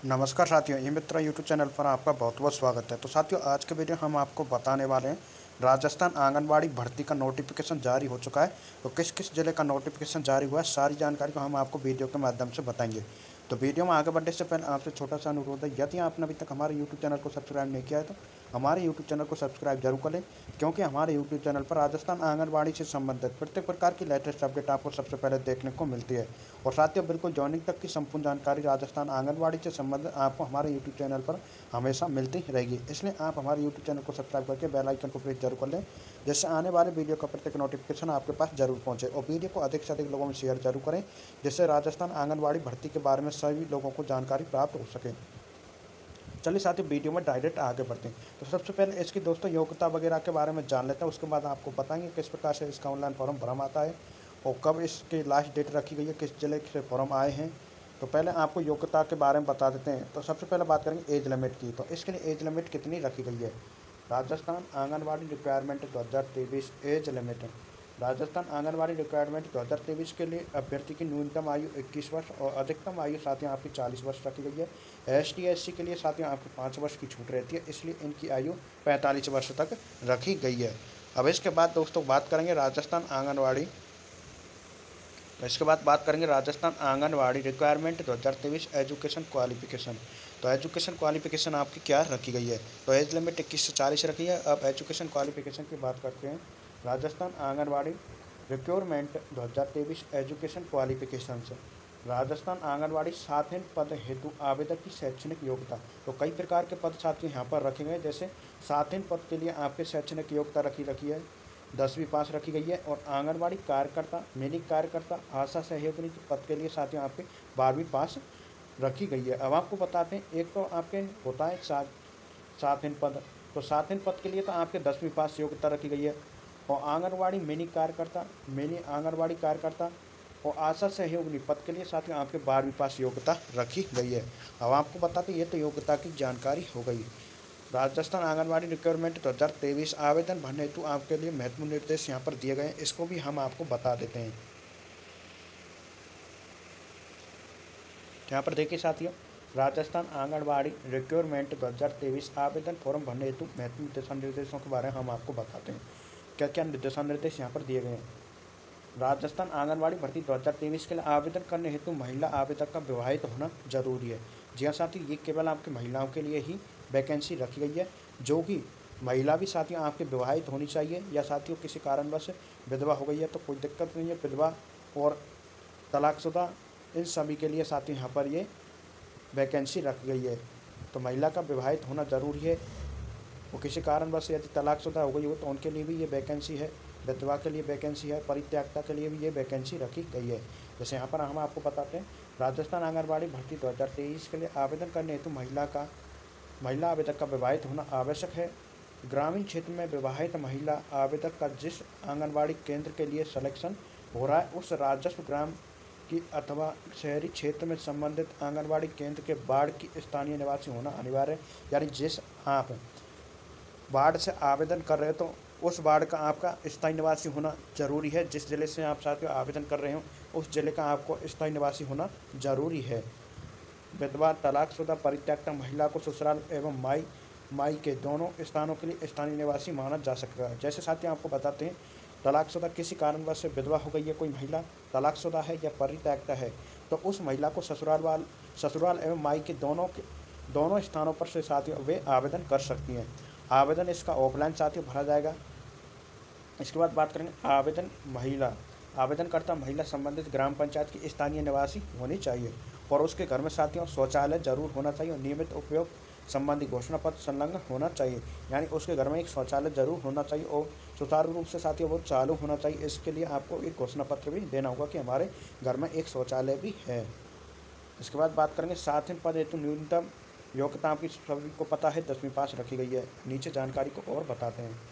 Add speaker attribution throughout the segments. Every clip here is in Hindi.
Speaker 1: नमस्कार साथियों, ये मित्रा यूट्यूब चैनल पर आपका बहुत बहुत स्वागत है। तो साथियों, आज के वीडियो हम आपको बताने वाले हैं राजस्थान आंगनबाड़ी भर्ती का नोटिफिकेशन जारी हो चुका है। तो किस किस ज़िले का नोटिफिकेशन जारी हुआ है, सारी जानकारी को हम आपको वीडियो के माध्यम से बताएंगे। तो वीडियो में आगे बढ़ने से पहले आपसे छोटा सा अनुरोध है, यदि आपने अभी तक हमारे यूट्यूब चैनल को सब्सक्राइब नहीं किया है तो हमारे यूट्यूब चैनल को सब्सक्राइब जरूर करें, क्योंकि हमारे यूट्यूब चैनल पर राजस्थान आंगनबाड़ी से संबंधित प्रत्येक प्रकार की लेटेस्ट अपडेट आपको सबसे पहले देखने को मिलती है। और साथियों, बिल्कुल जॉइनिंग तक की संपूर्ण जानकारी राजस्थान आंगनबाड़ी से संबंधित आपको हमारे यूट्यूब चैनल पर हमेशा मिलती रहेगी। इसलिए आप हमारे यूट्यूब चैनल को सब्सक्राइब करके बेल आइकन को प्रेस जरूर कर लें, जिससे आने वाले वीडियो का प्रत्येक नोटिफिकेशन आपके पास जरूर पहुंचे। और वीडियो को अधिक से अधिक लोगों में शेयर जरूर करें, जिससे राजस्थान आंगनबाड़ी भर्ती के बारे में सभी लोगों को जानकारी प्राप्त हो सके। चलिए साथियों, वीडियो में डायरेक्ट आगे बढ़ते हैं। तो सबसे पहले इसकी दोस्तों योग्यता वगैरह के बारे में जान लेते हैं। उसके बाद आपको बताएंगे किस प्रकार से इसका ऑनलाइन फॉर्म भरा आता है और कब इसकी लास्ट डेट रखी गई है, किस जिले से फॉर्म आए हैं। तो पहले आपको योग्यता के बारे में बता देते हैं। तो सबसे पहले बात करेंगे एज लिमिट की। तो इसके लिए एज लिमिट कितनी रखी गई है? Rajasthan Anganwadi requirement 2023 age limit. Rajasthan Anganwadi requirement 2023 के लिए अभ्यर्थी की न्यूनतम आयु 21 वर्ष और अधिकतम आयु साथियों आपकी 40 वर्ष रखी गई है। ST/SC के लिए साथियों आपको 5 वर्ष की छूट रहती है, इसलिए इनकी आयु 45 वर्ष तक रखी गई है। अब इसके बाद दोस्तों बात करेंगे Rajasthan Anganwadi requirement 2023 education qualification. तो एजुकेशन क्वालिफिकेशन आपकी क्या रखी गई है? तो एज लिमिट 21 से 40 रखी है। अब एजुकेशन क्वालिफिकेशन की बात करते हैं। Rajasthan Anganwadi requirement 2023 education qualification से राजस्थान आंगनवाड़ी साथिन पद हेतु आवेदक की शैक्षणिक योग्यता। तो कई प्रकार के पद साथियों यहाँ पर रखे गए, जैसे साथिन पद के लिए आपके शैक्षणिक योग्यता रखी है 10वीं पास रखी गई है। और आंगनवाड़ी कार्यकर्ता, मिनी कार्यकर्ता, आशा सहयोगिनी के पद के लिए साथियों आपके 12वीं पास रखी गई है। अब आपको बताते हैं, एक तो आपके होता है साथिन पद। तो साथिन पद के लिए तो आपके 10वीं पास योग्यता रखी गई है। और आंगनवाड़ी मिनी आंगनवाड़ी कार्यकर्ता और आशा सहयोगिनी पद के लिए साथियों आपके 12वीं पास योग्यता रखी गई है। अब आपको बताते ये तो योग्यता की जानकारी हो गई। राजस्थान आंगनवाड़ी रिक्वायरमेंट 2023 आवेदन भरने हेतु आपके लिए महत्वपूर्ण निर्देश यहाँ पर दिए गए हैं, इसको भी हम आपको बता देते हैं। यहाँ पर देखिए साथियों, राजस्थान आंगनवाड़ी रिक्वायरमेंट 2023 आवेदन फॉर्म भरने हेतु महत्वपूर्ण दिशा निर्देशों के बारे में हम आपको बताते हैं। क्या क्या दिशा निर्देश यहाँ पर दिए गए हैं? राजस्थान आंगनवाड़ी भर्ती 2023 के लिए आवेदन करने हेतु महिला आवेदक का विवाहित होना जरूरी है। जी हाँ साथियों, ये केवल आपकी महिलाओं के लिए ही वैकेंसी रखी गई है, जो कि महिला भी साथियों आपके विवाहित होनी चाहिए, या साथियों किसी कारणवश विधवा हो गई है तो कोई दिक्कत नहीं है। विधवा और तलाकशुदा, इन सभी के लिए साथियों यहाँ पर ये वैकेंसी रखी गई है। तो महिला का विवाहित होना जरूरी है। वो किसी कारणवश यदि तलाकशुदा हो गई हो तो उनके लिए भी ये वैकेंसी है। विधवा के लिए वैकेंसी है, परित्यागता के लिए भी ये वैकेंसी रखी गई है। जैसे यहाँ पर हम आपको बताते हैं, राजस्थान आंगनबाड़ी भर्ती 2023 के लिए आवेदन करने हेतु महिला आवेदक का विवाहित होना आवश्यक है। ग्रामीण क्षेत्र में विवाहित महिला आवेदक का जिस आंगनबाड़ी केंद्र के लिए सिलेक्शन हो रहा है, उस राजस्व ग्राम की अथवा शहरी क्षेत्र में संबंधित आंगनबाड़ी केंद्र के वार्ड की स्थानीय निवासी होना अनिवार्य है। यानी जिस आप वार्ड से आवेदन कर रहे हो तो उस वार्ड का आपका स्थायी निवासी होना जरूरी है। जिस जिले से आप साथियों आवेदन कर रहे हो उस जिले का आपको स्थायी निवासी होना जरूरी है। विधवा, तलाकशुदा, परित्यक्ता महिला को ससुराल एवं माई के दोनों स्थानों के लिए स्थानीय निवासी माना जा सकता है। जैसे साथियों आपको बताते हैं, तलाकशुदा किसी कारणवश से विधवा हो गई है, कोई महिला तलाकशुदा है या परित्यक्ता है, तो उस महिला को ससुराल एवं माई के दोनों स्थानों पर से साथियों वे आवेदन कर सकती हैं। आवेदन इसका ऑफलाइन साथियों भरा जाएगा। इसके बाद बात करेंगे आवेदनकर्ता महिला संबंधित ग्राम पंचायत की स्थानीय निवासी होनी चाहिए और उसके घर में साथियों शौचालय जरूर होना चाहिए और नियमित उपयोग संबंधी घोषणा पत्र संलग्न होना चाहिए। यानी उसके घर में एक शौचालय जरूर होना चाहिए और सुचारू रूप से साथियों वो चालू होना चाहिए। इसके लिए आपको एक घोषणा पत्र भी देना होगा कि हमारे घर में एक शौचालय भी है। इसके बाद बात करेंगे साथिन पद हेतु न्यूनतम योग्यता आपकी सभी को पता है 10वीं पास रखी गई है। नीचे जानकारी को और बताते हैं।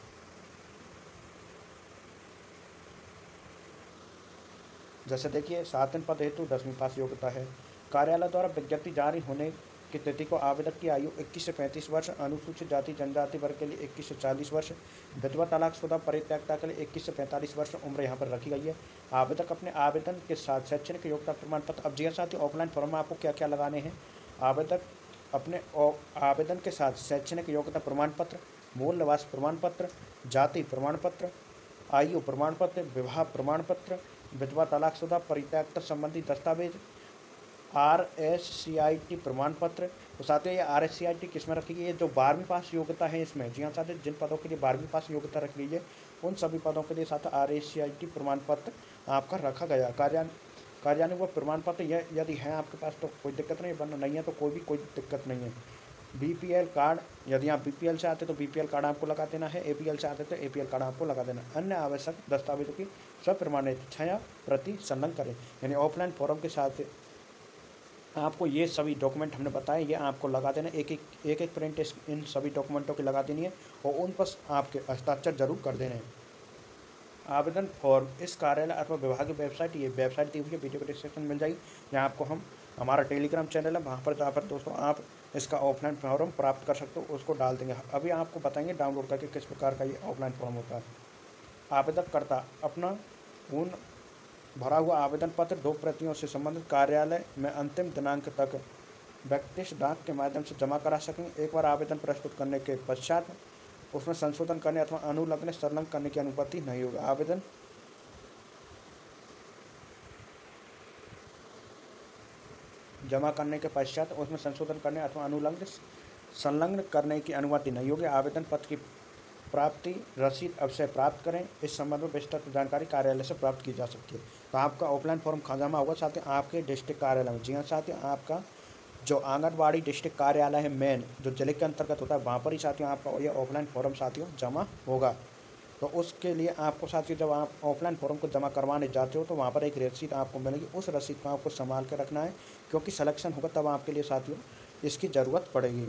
Speaker 1: जैसे देखिए, साथिन पद हेतु 10वीं पास योग्यता है। कार्यालय द्वारा विज्ञप्ति जारी होने की तिथि को आवेदक की आयु 21 से 35 वर्ष, अनुसूचित जाति जनजाति वर्ग के लिए 21 से 40 वर्ष, विधवा, तलाकशुदा, परित्यक्ता के लिए 21 से 45 वर्ष उम्र यहाँ पर रखी गई है। आवेदक अपने आवेदन के साथ शैक्षणिक योग्यता प्रमाण पत्र। अब जी साथियों, ऑफलाइन फॉर्म में आपको क्या क्या लगाने हैं? आवेदक अपने आवेदन के साथ शैक्षणिक योग्यता प्रमाण पत्र, मूल निवास प्रमाण पत्र, जाति प्रमाण पत्र, आयु प्रमाण पत्र, विवाह प्रमाण पत्र, विधवा तलाकशुदा परित्यक्ता संबंधी दस्तावेज, RSCIT प्रमाण पत्र। तो साथियों ये RSCIT किस में रखी गई है? जो 12वीं पास योग्यता है इसमें। जी हाँ साथियों, जिन पदों के लिए 12वीं पास योग्यता रखी गई है उन सभी पदों के लिए साथ RSCIT प्रमाण पत्र आपका रखा गया। कार्यान्वयन प्रमाण पत्र यदि है आपके पास तो कोई दिक्कत नहीं, वरना नहीं है तो कोई दिक्कत नहीं है। BPL कार्ड, यदि आप BPL से आते तो BPL कार्ड आपको लगा देना है, APL से आते तो APL कार्ड आपको लगा देना। अन्य आवश्यक दस्तावेजों की स्वप्रमाणित छाया प्रति संलग्न करें। यानी ऑफलाइन फॉर्म के साथ आपको ये सभी डॉक्यूमेंट हमने बताए, ये आपको लगा देना। एक प्रिंट इन सभी डॉक्यूमेंटों की लगा देनी है और उन पर आपके हस्ताक्षर जरूर कर देने हैं। आवेदन फॉर्म इस कार्यालय अथवा विभाग की वेबसाइट, ये वेबसाइट दी हुई है, वीडियो को डिस्क्रिप्शन मिल जाएगी। यहाँ आपको हम हमारा टेलीग्राम चैनल है, वहाँ पर जाकर दोस्तों आप इसका ऑफलाइन फॉर्म प्राप्त कर सकते हो, उसको डाल देंगे। अभी आपको बताएंगे डाउनलोड करके किस प्रकार का ये ऑफलाइन फॉर्म होता है। आवेदनकर्ता अपना पूर्ण भरा हुआ आवेदन पत्र 2 प्रतियों से संबंधित कार्यालय में अंतिम दिनांक तक व्यक्तिगत डाक के माध्यम से जमा करा सकेंगे। एक बार आवेदन प्रस्तुत करने के पश्चात उसमें संशोधन करने अथवा अनुलग्न संलग्न करने की अनुमति नहीं होगी। आवेदन जमा करने के पश्चात उसमें संशोधन करने अथवा अनुलग्न संलग्न करने की अनुमति नहीं होगी। आवेदन पत्र की प्राप्ति रसीद अवश्य प्राप्त करें। इस संबंध में विस्तृत जानकारी कार्यालय से प्राप्त की जा सकती है। तो आपका ऑफलाइन फॉर्म कहाँ जमा होगा? साथ ही आपके डिस्ट्रिक्ट कार्यालय में। जी हाँ साथियों, आपका जो आंगनबाड़ी डिस्ट्रिक्ट कार्यालय है मेन, जो जिले के अंतर्गत होता है, वहाँ पर ही साथियों आपका ये ऑफलाइन फॉर्म साथियों जमा होगा। तो उसके लिए आपको साथियों जब आप ऑफलाइन फॉर्म को जमा करवाने जाते हो तो वहाँ पर एक रसीद आपको मिलेगी। उस रसीद को आपको संभाल के रखना है, क्योंकि सिलेक्शन होगा तब आपके लिए साथियों इसकी ज़रूरत पड़ेगी।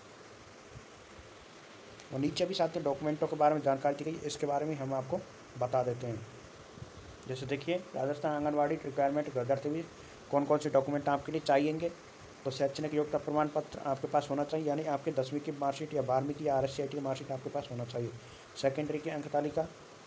Speaker 1: और नीचे भी साथियों डॉक्यूमेंटों के बारे में जानकारी दी गई, इसके बारे में हम आपको बता देते हैं। जैसे देखिए, राजस्थान आंगनबाड़ी रिक्वायरमेंट 2023 कौन कौन से डॉक्यूमेंट आपके लिए चाहिएंगे। तो शैक्षणिक योग्यता प्रमाण पत्र आपके पास होना चाहिए, यानी आपके 10वीं की मार्कशीट या 12वीं की RSCIT की मार्कशीट आपके पास होना चाहिए। सेकेंडरी की अंक तालिका,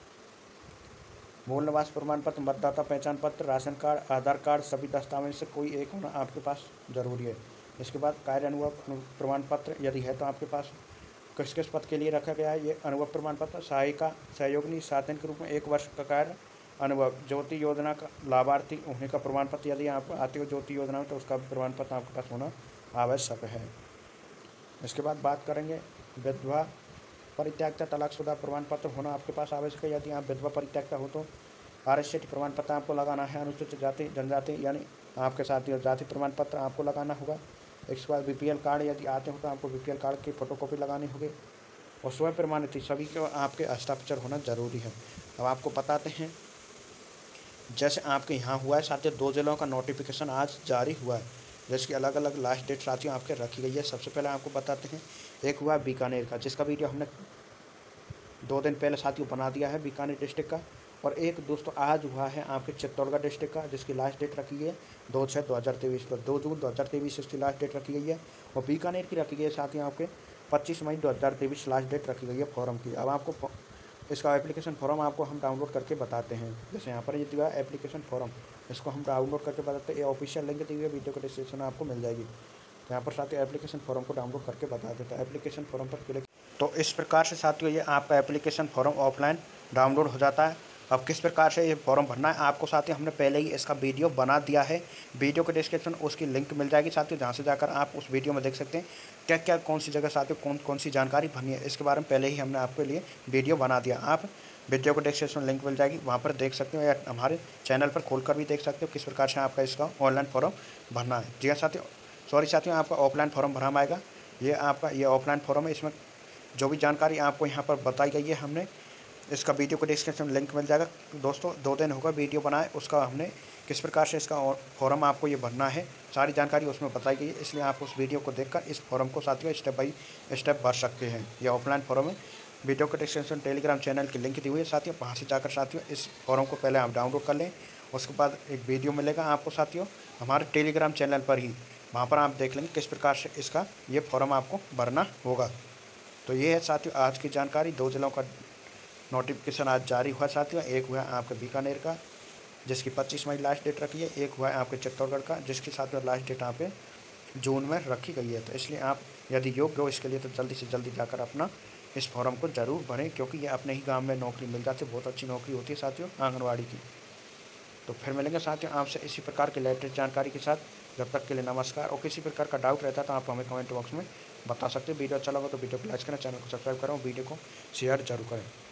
Speaker 1: मूल निवास प्रमाण पत्र, मतदाता पहचान पत्र, राशन कार्ड, आधार कार्ड, सभी दस्तावेज से कोई एक होना आपके पास ज़रूरी है। इसके बाद कार्य अनुभव प्रमाण पत्र यदि है तो आपके पास किस किस पद के लिए रखा गया है ये अनुभव प्रमाण पत्र। सहायिका सहयोगिनी साधन के रूप में 1 वर्ष का कार्य अनुभव। ज्योति योजना का लाभार्थी होने का प्रमाण पत्र, यदि आप आते हो ज्योति योजना में तो उसका प्रमाण पत्र आपके पास होना आवश्यक है। इसके बाद बात करेंगे विधवा परित्यक्ता तलाकशुदा प्रमाण पत्र होना आपके पास आवश्यक है। यदि आप विधवा परित्यक्ता हो तो RSCIT प्रमाण पत्र आपको लगाना है। अनुसूचित जाति जनजाति यानी आपके साथ जाति प्रमाण पत्र आपको लगाना होगा। इसके बाद BPL कार्ड यदि आते हो तो आपको BPL कार्ड की फ़ोटोकॉपी लगानी होगी और स्वयं प्रमाणित सभी को आपके हस्ताक्षर होना ज़रूरी है। अब आपको बताते हैं, जैसे आपके यहाँ हुआ है साथियों 2 जिलों का नोटिफिकेशन आज जारी हुआ है, जिसकी अलग अलग लास्ट डेट साथियों आपके रखी गई है। सबसे पहले आपको बताते हैं, एक हुआ बीकानेर का, जिसका वीडियो हमने 2 दिन पहले साथियों बना दिया है बीकानेर डिस्ट्रिक्ट का। और एक दोस्तों आज हुआ है आपके चित्तौड़गढ़ डिस्ट्रिक्ट का, जिसकी लास्ट डेट रखी है 2/6/2023 पर। 2 जून 2023 इसकी लास्ट डेट रखी गई है। और बीकानेर की रखी गई है साथियों आपके 25 मई 2023 लास्ट डेट रखी गई है फॉर्म की। अब आपको इसका एप्लीकेशन फॉर्म आपको हम डाउनलोड करके बताते हैं। जैसे यहाँ पर ये दिया एप्लीकेशन फॉर्म, इसको हम डाउनलोड करके बताते हैं। ये ऑफिशियल लिंक दी हुई है, वीडियो को डिस्क्रिप्शन आपको मिल जाएगी। तो यहाँ पर साथियों एप्लीकेशन फॉर्म को डाउनलोड करके बता देता है। एप्लीकेशन फॉर्म पर क्लिक, तो इस प्रकार से साथियों ये आपका एप्लीकेशन फॉर्म ऑफलाइन डाउनलोड हो जाता है। अब किस प्रकार से ये फॉर्म भरना है आपको साथियों हमने पहले ही इसका वीडियो बना दिया है, वीडियो के डिस्क्रिप्शन उसकी लिंक मिल जाएगी साथियों, जहाँ से जाकर आप उस वीडियो में देख सकते हैं क्या क्या कौन सी जगह साथियों कौन सी जानकारी भरनी है। इसके बारे में पहले ही हमने आपके लिए वीडियो बना दिया। आप वीडियो को डिस्क्रिप्शन लिंक मिल जाएगी, वहाँ पर देख सकते हो या हमारे चैनल पर खोलकर भी देख सकते हो किस प्रकार से आपका इसका ऑनलाइन फॉर्म भरना है। जी हाँ साथियों, सॉरी साथियों, आपका ऑफलाइन फॉर्म भरा आएगा। ये आपका ये ऑफलाइन फॉर्म है, इसमें जो भी जानकारी आपको यहाँ पर बताई गई है हमने इसका वीडियो को डिस्क्रिप्शन में लिंक मिल जाएगा। दोस्तों 2 दिन होगा वीडियो बनाए, उसका हमने किस प्रकार से इसका फॉर्म आपको ये भरना है सारी जानकारी उसमें बताई गई है, इसलिए आप उस वीडियो को देखकर इस फॉर्म को साथियों स्टेप बाई स्टेप भर सकते हैं। ये ऑफलाइन फॉर्म है, वीडियो को डिस्क्रिप्शन टेलीग्राम चैनल की लिंक दी हुई है साथियों, वहाँ से जाकर साथियों इस फॉर्म को पहले आप डाउनलोड कर लें। उसके बाद एक वीडियो मिलेगा आपको साथियों हमारे टेलीग्राम चैनल पर ही, वहाँ पर आप देख लेंगे किस प्रकार से इसका ये फॉर्म आपको भरना होगा। तो ये है साथियों आज की जानकारी। 2 जिलों का नोटिफिकेशन आज जारी हुआ साथियों। एक हुआ आपके बीकानेर का जिसकी 25 मई लास्ट डेट रखी है, एक हुआ है आपके चित्तौड़गढ़ का जिसकी साथियों लास्ट डेट यहाँ पे जून में रखी गई है। तो इसलिए आप यदि योग्य हो इसके लिए तो जल्दी से जल्दी जाकर अपना इस फॉर्म को ज़रूर भरें, क्योंकि ये अपने ही गांव में नौकरी मिल जाती है। बहुत अच्छी नौकरी होती है साथियों आंगनवाड़ी की। तो फिर मिलेंगे साथियों आपसे इसी प्रकार की लेटेस्ट जानकारी के साथ। जब तक के लिए नमस्कार। और किसी प्रकार का डाउट रहता है तो आप हमें कमेंट बॉक्स में बता सकते हैं। वीडियो अच्छा लगा तो वीडियो को लाइक करें, चैनल को सब्सक्राइब करें और वीडियो को शेयर जरूर करें।